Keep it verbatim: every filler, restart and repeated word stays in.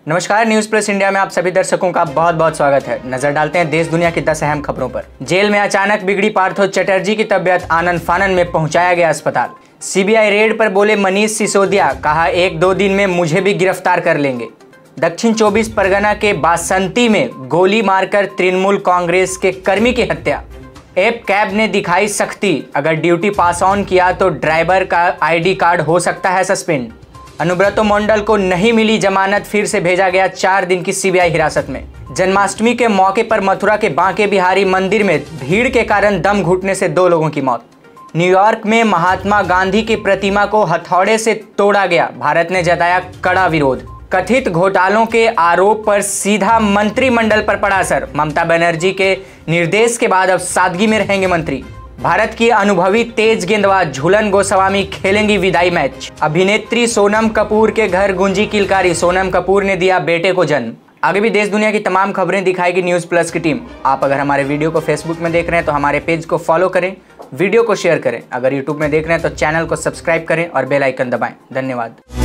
नमस्कार, news plus India में आप सभी दर्शकों का बहुत बहुत स्वागत है। नजर डालते हैं देश दुनिया की दस अहम खबरों पर। जेल में अचानक बिगड़ी पार्थो चटर्जी की तबीयत, आनन फानन में पहुंचाया गया अस्पताल। सीबीआई रेड पर बोले मनीष सिसोदिया, कहा एक दो दिन में मुझे भी गिरफ्तार कर लेंगे। दक्षिण चौबीस परगना के बासंती में गोली मारकर तृणमूल कांग्रेस के कर्मी की हत्या। एप कैब ने दिखाई सख्ती, अगर ड्यूटी पास ऑन किया तो ड्राइवर का आईडी कार्ड हो सकता है सस्पेंड। अनुब्रतो मंडल को नहीं मिली जमानत, फिर से भेजा गया चार दिन की सीबीआई हिरासत में। जन्माष्टमी के मौके पर मथुरा के बांके बिहारी मंदिर में भीड़ के कारण दम घुटने से दो लोगों की मौत। न्यूयॉर्क में महात्मा गांधी की प्रतिमा को हथौड़े से तोड़ा गया, भारत ने जताया कड़ा विरोध। कथित घोटालों के आरोप पर सीधा मंत्रिमंडल पर पड़ा असर, ममता बनर्जी के निर्देश के बाद अब सादगी में रहेंगे मंत्री। भारत की अनुभवी तेज गेंदबाज झूलन गोस्वामी खेलेंगी विदाई मैच। अभिनेत्री सोनम कपूर के घर गूंजी किलकारी, सोनम कपूर ने दिया बेटे को जन्म। आगे भी देश दुनिया की तमाम खबरें दिखाएगी न्यूज प्लस की टीम। आप अगर हमारे वीडियो को फेसबुक में देख रहे हैं तो हमारे पेज को फॉलो करें, वीडियो को शेयर करें। अगर यूट्यूब में देख रहे हैं तो चैनल को सब्सक्राइब करें और बेल आइकन दबाएं। धन्यवाद।